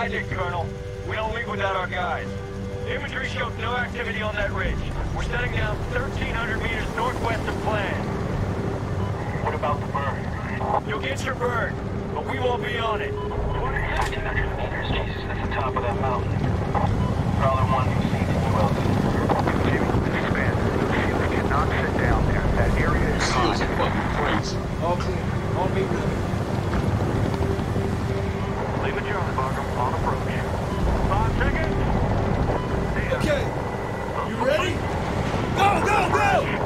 signed it, Colonel. We don't leave without our guys. Infantry showed no activity on that ridge. We're setting down 1,300 meters northwest of plan. What about the bird? You'll get your bird, but we won't be on it. 1,300 meters, Jesus, that's the top of that mountain. Prowler 1, you see it well. Jimmy, expand. We cannot sit down there. That area is hot. Fucking crazy. All clear. On me, brother. Leave it Charlie, Bagram, on approach. 5 seconds. Okay. You ready? Go, go, go!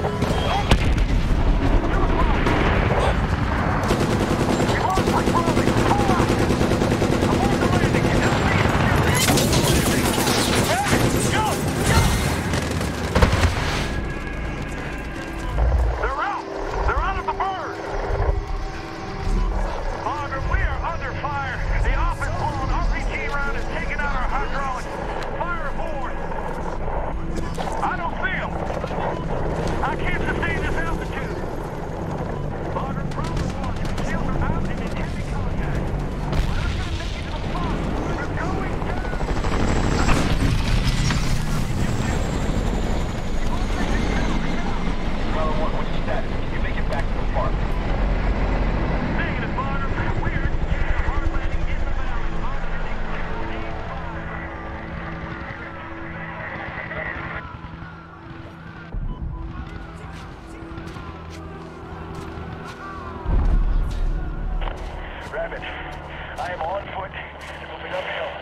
Rabbit, I am on foot and moving uphill.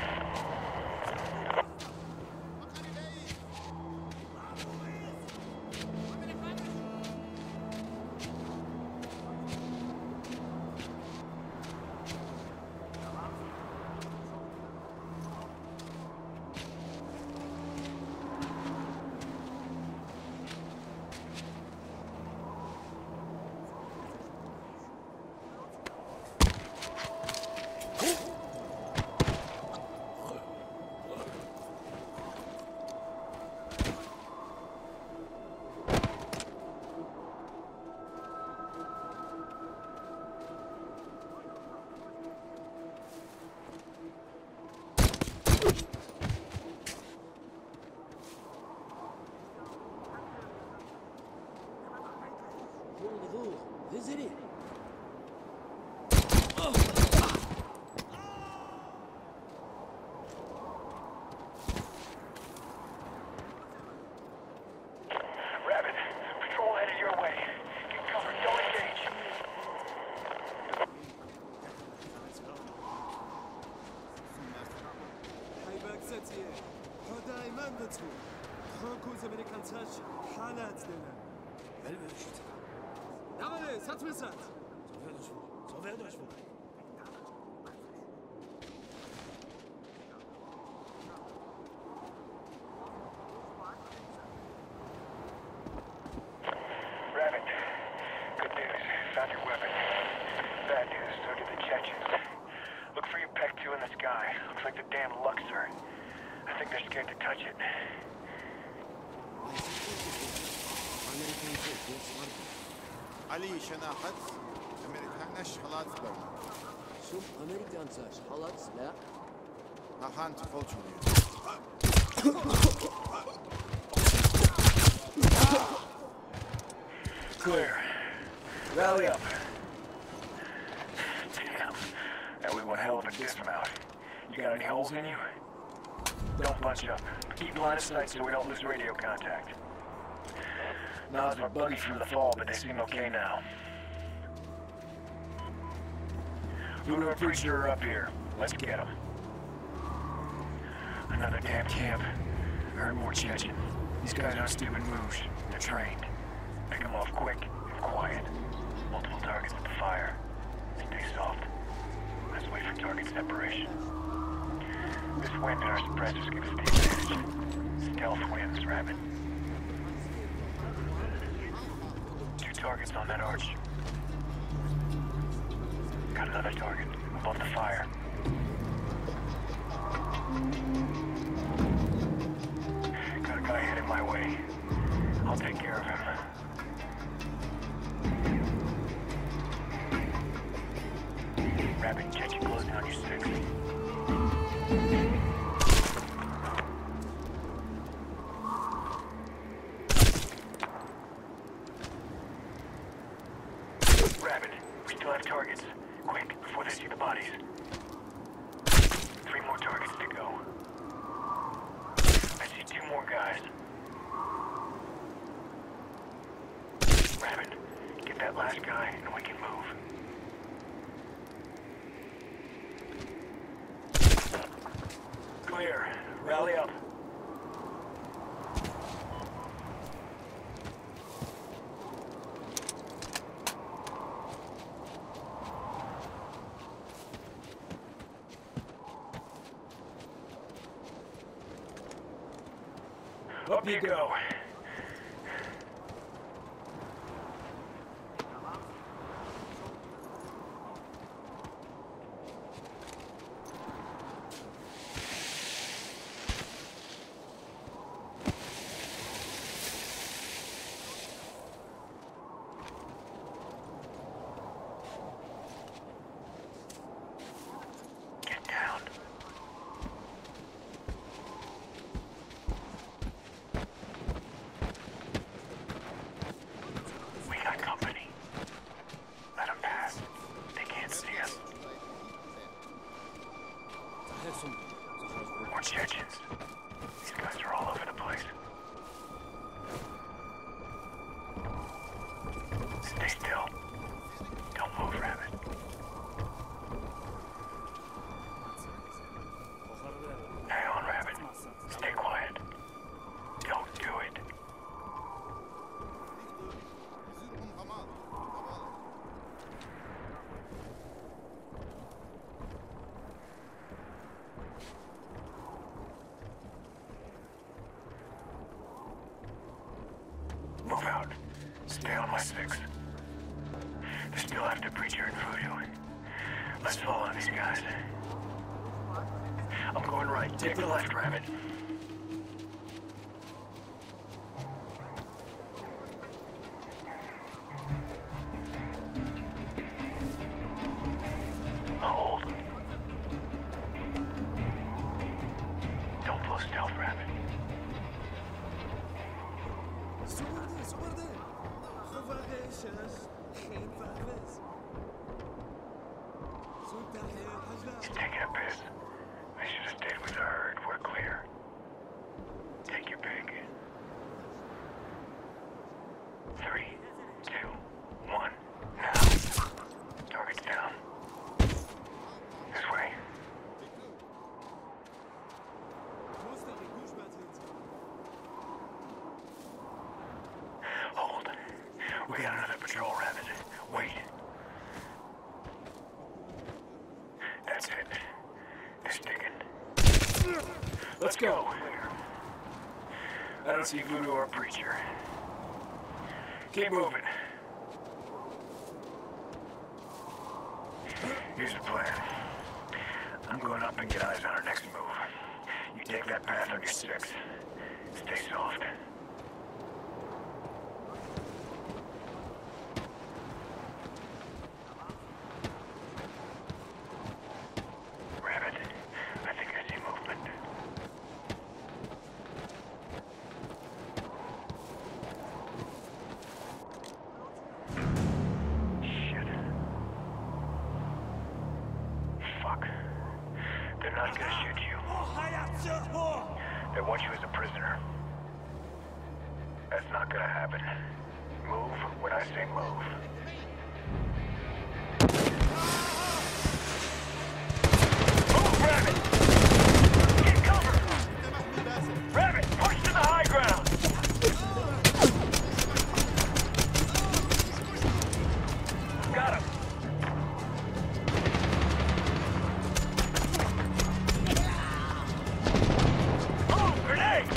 Visit it. Rabbit, patrol headed your way. Get cover, don't engage. Давай, соответственно. Rabbit, good news. Found your weapon. Bad news, so did the Chechens. Look for your PEC-2 in the sky. Looks like the damn Luxor. I think they're scared to touch it. Ali شناحت أمريكانش حالات بر. شوف أمريكان ساش حالات لا. هان تفولشوني. Clear. Rally up. Damn. That was one hell of a dismount. You got any holes in you? Don't bunch up. Keep line of sight so we don't lose radio contact. Nods were buggy from the fall, but they seem okay now. Lunar and Preacher are up here. Let's get them. Another damn camp. Heard more Chechen. These guys aren't stupid moves. They're trained. Pick them off quick and quiet. Multiple targets at the fire. Stay soft. Let's wait for target separation. This wind and our suppressors give us the advantage. Stealth wins, Rabbit. 2 targets on that arch. Got another target above the fire. Got a guy headed my way. I'll take care of him. Rabbit, Chechen close down your 6. Rabbit, we still have targets. Quick, before they see the bodies. 3 more targets to go. I see 2 more guys. Rabbit, get that last guy and we can move. Clear. Rally up. Up you go. Get down. We got company. Let them pass. They can't see us. More Chechens. These guys are all over the place. Stay still. Don't move, Rabbit. Hang on, Rabbit. Stay quiet. Don't do it. Move out. Stay on my 6. They still have to preach your voodoo. Let's follow these guys. I'm going right. Take the left, Rabbit. Hold. Don't blow stealth, Rabbit. He's taking a piss. I should have stayed with the herd. We're clear. Take your pick. 3, 2, 1, now. Target's down. This way. Hold. We got another patrol, Rabbit. Wait. That's it. They're sticking. Let's go. I don't see voodoo or preacher. Keep moving. Here's the plan. I'm going up and get eyes on our next move. You take that path on your 6. Stay soft. Rabbit, I think I see movement. Shit. Fuck. They're not gonna shoot you. They want you as a prisoner. That's not gonna happen. Move when I say move. Move, Rabbit! Get cover! Rabbit, push to the high ground! Got him! Move, grenade!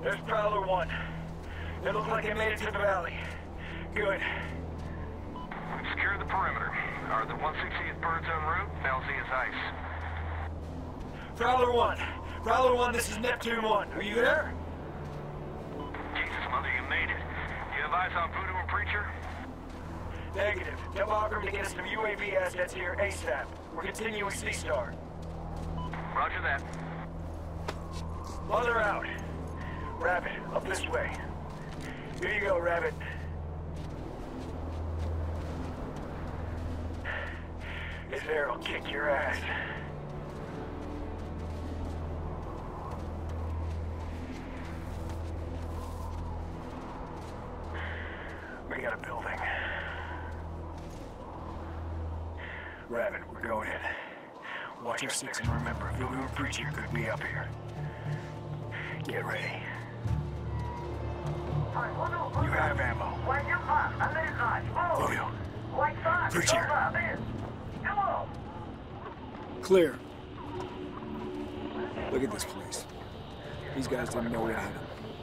There's Prowler 1. They look like they made it to the valley. Good. We've secured the perimeter. Are the 160th birds en route? LZ is ice. Prowler 1. Prowler 1, this is Neptune 1. Are you there? Jesus, Mother, you made it. You have eyes on Voodoo and Preacher? Negative. Tell Bagram to get us some UAV assets here ASAP. We're continuing C-Star. Roger that. Mother out. Rabbit, up this way. Here you go, Rabbit. This air will kick your ass. We got a building. Rabbit, we're going in. Watch our six and remember, Voodoo and Preacher could be up here. Get ready. You have ammo. Voodoo. Preacher. Clear. Look at this place. These guys didn't know what hit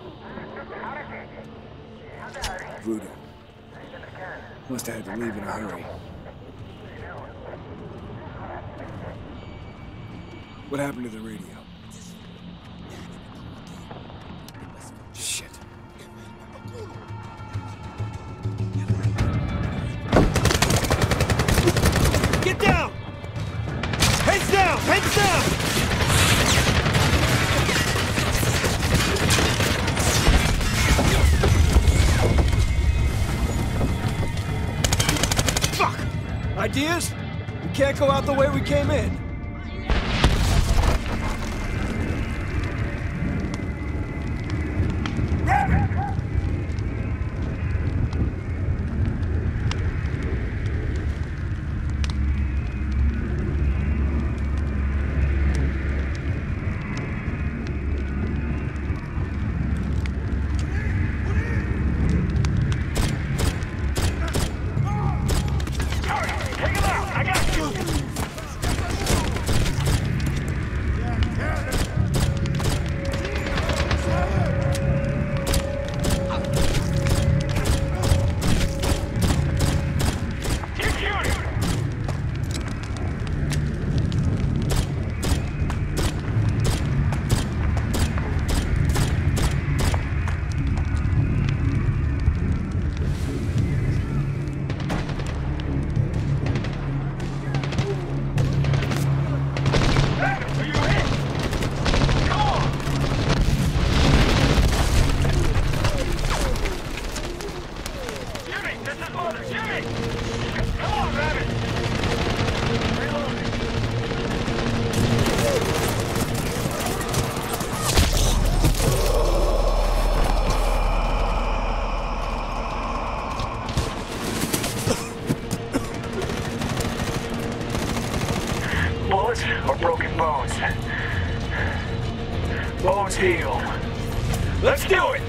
them. Voodoo. Must have had to leave in a hurry. What happened to the radio? Shit. Get down! Heads down! Heads down! Fuck! Ideas? We can't go out the way we came in. Bullets or broken bones? Bones heal. Let's do it!